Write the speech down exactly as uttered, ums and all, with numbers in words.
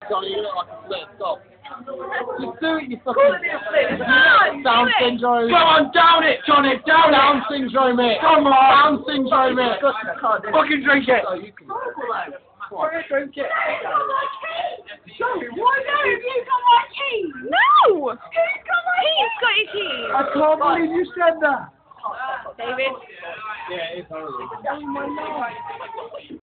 Johnny, you look like a split stop. Just do it, you fucking... Down syndrome. Go on, down it, Johnny, down Down it. syndrome it. Come on. Down syndrome it. Fucking drink it. Drink it. Sorry, why no? Have you got my keys? No! Who's got my keys? He's got your keys. I can't believe you said that. David. Yeah, it's horrible. Oh my lord.